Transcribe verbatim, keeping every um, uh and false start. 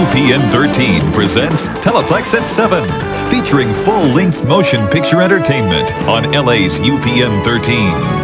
U P N thirteen presents Teleplex at seven, featuring full-length motion picture entertainment on L A's U P N thirteen.